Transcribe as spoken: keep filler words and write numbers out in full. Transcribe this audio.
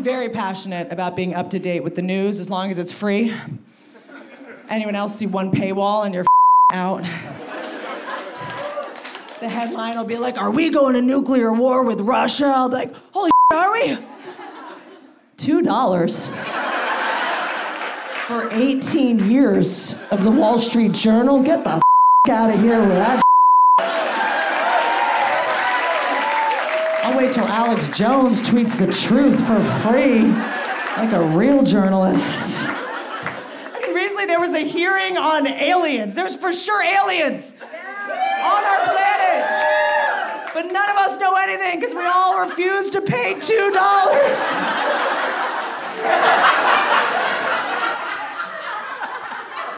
very passionate about being up to date with the news as long as it's free. Anyone else see one paywall and you're out? The headline will be like, are we going to nuclear war with Russia? I'll be like, holy are we? Two dollars for eighteen years of the Wall Street Journal? Get the out of here with that. I'll wait till Alex Jones tweets the truth for free, like a real journalist. I mean, recently there was a hearing on aliens. There's for sure aliens on our planet. But none of us know anything because we all refuse to pay two dollars.